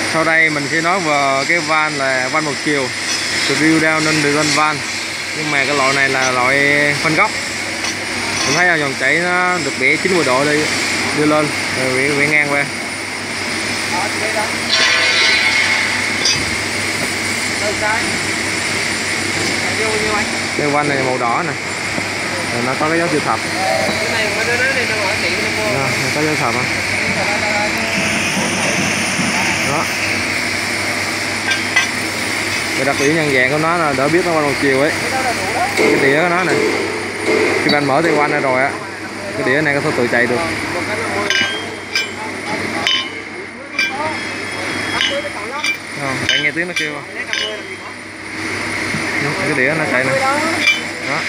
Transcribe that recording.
Sau đây mình sẽ nói về cái van là van một chiều Drill down Dragon van, nhưng mà cái loại này là loại phanh góc. Mình thấy là dòng chảy nó được bẻ 90 độ đi đưa lên rồi bẻ ngang qua. Cái van này màu đỏ nè, rồi nó có cái dấu chữ thập. Có dấu thập á. Đó. Cái đặc điểm nhận dạng của nó là đỡ biết nó van một chiều ấy. Cái đĩa của nó nè, khi bạn mở tay van ra rồi á, cái đĩa này có thể tự chạy được. Bạn nghe tiếng nó kêu không? Cái đĩa nó chạy nè. Đó.